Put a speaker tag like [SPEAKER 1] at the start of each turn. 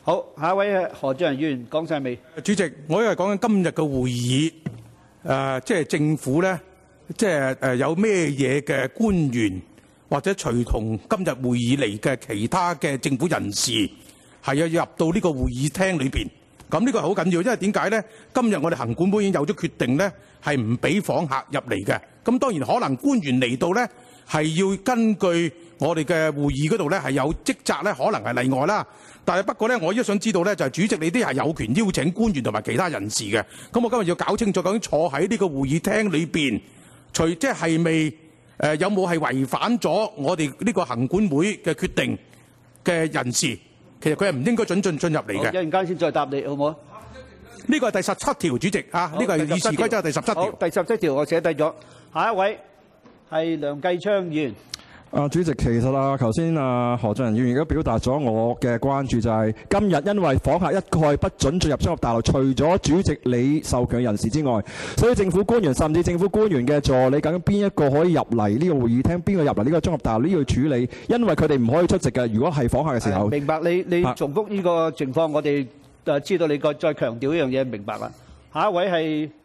[SPEAKER 1] 好，下一位何俊仁議員講晒未？
[SPEAKER 2] 主席，我因為講緊今日嘅會議，即係政府咧，即係有咩嘢嘅官員或者隨同今日會議嚟嘅其他嘅政府人士係要入到呢個會議廳裏邊。咁呢個係好緊要，因為點解咧？今日我哋行管會已經有咗決定咧，係唔俾訪客入嚟嘅。咁當然可能官員嚟到咧，係要根據我哋嘅會議嗰度咧係有職責咧，可能係例外啦。但係不過咧，我依家想知道咧，就係主席你啲係有權邀請官員同埋其他人士嘅。咁我今日要搞清楚究竟坐喺呢個會議廳裏邊，即係咪有冇係違反咗我哋呢個行管會嘅決定嘅人士，其實佢係唔應該進入嚟嘅。
[SPEAKER 1] 一陣間先再答你，好唔好？
[SPEAKER 2] 呢個係第17條，主席啊，呢個係議事規則第17條。
[SPEAKER 1] 好，第17條我寫低咗。下一位係梁繼昌議員。
[SPEAKER 3] 主席，其實頭先何俊仁議員亦都表達咗我嘅關注，就係今日因為訪客一概不准進入商業大樓，除咗主席你授權人士之外，所以政府官員甚至政府官員嘅助理，究竟邊一個可以入嚟呢個會議廳，邊個入嚟呢個綜合大樓呢個處理？因為佢哋唔可以出席嘅。如果係訪客嘅時候，
[SPEAKER 1] 明白你重複呢個情況，我哋知道你再強調呢樣嘢，明白啦。下一位係